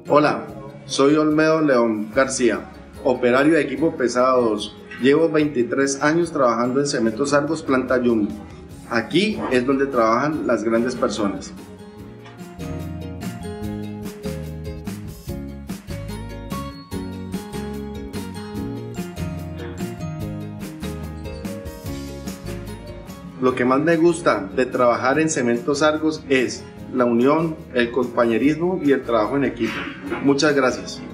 Hola, soy Olmedo León García, operario de equipo pesados. Llevo 23 años trabajando en Cementos Argos, planta Yumbo. Aquí es donde trabajan las grandes personas. Lo que más me gusta de trabajar en Cementos Argos es la unión, el compañerismo y el trabajo en equipo. Muchas gracias.